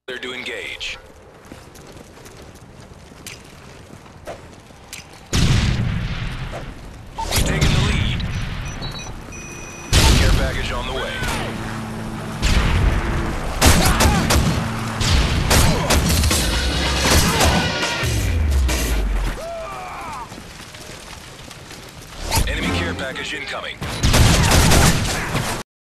Clear to engage. We've taken the lead. Care package on the way. Enemy care package incoming.